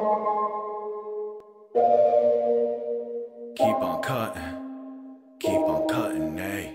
Keep on cutting, ayy.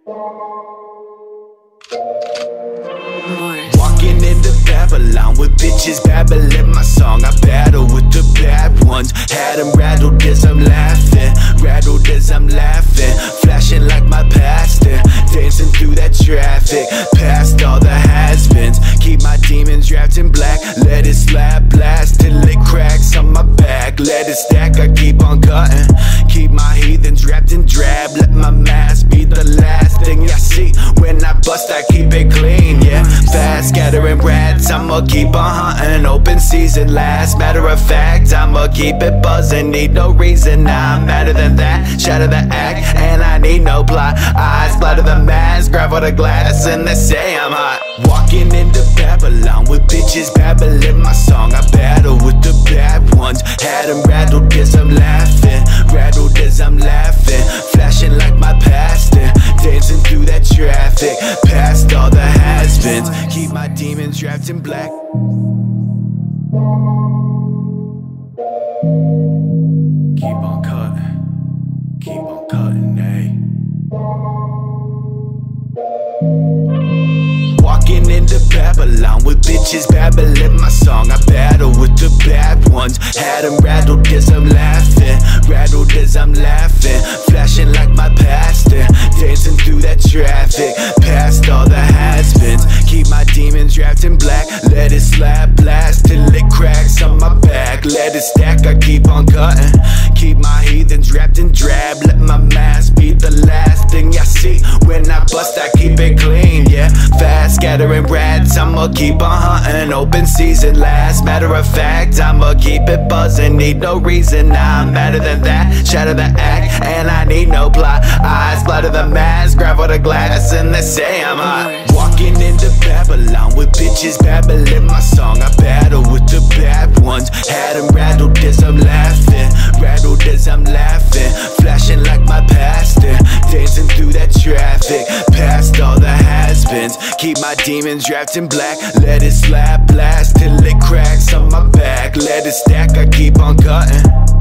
Walking into Babylon with bitches babbling my song. I battle with the bad ones, had them rattled as I'm laughing, rattled as I'm laughing, flashing like my pastor, dancing through that traffic, past all the has-beens, keep my demons wrapped in black, let it slap, blast till it cracks on my back, let it stack, I keep on cutting, keep my heathens wrapped in drab, let my mask be the last thing you see, when I bust I keep it clean, yeah, fast scattering rats, I'ma keep on hunting, open season last, matter of fact, I'ma keep it buzzing, need no reason, I'm madder than that, shatter the act, and I need no plot, eyes splatter the mask, grab all the glass, and they say I'm hot, walking into Babylon with bitches babbling my song, I battle with the bad ones, had them rattled as I'm laughing, rattled as I'm laughing, flashing like my pastor, dancing through that traffic, past all the has-beens, keep my demons wrapped in black. Keep on cutting, ayy. Walking into Babylon with bitches babbling my song, I battle with the bad ones, had them rattled as I'm laughing, rattled as I'm laughing, flashing like my pastor, dancing through that traffic, past all the has-beens, keep my demons wrapped in black, let it slap, blast till it cracks on my back, let it stack, I keep on cutting, keep my heathens wrapped in drab, let my mask be the last thing you see, when I bust I keep it clean, yeah, fast scattering rats, I'ma keep on hunting, open season last, matter of fact, I'ma keep it buzzing, need no reason, I'm madder than that, shatter the act, and I need no plot, eyes splatter the mask, grab all the glass, and they say I'm hot, walking into Babylon with bitches babbling my song, I battle with the bad ones, had them rattled as I'm laughing, rattled as I'm laughing, flashing like my pastor, dancing through that traffic, past all the has-beens, keep my demons wrapped in black, let it slap, blast till it cracks on my back, let it stack, I keep on cutting.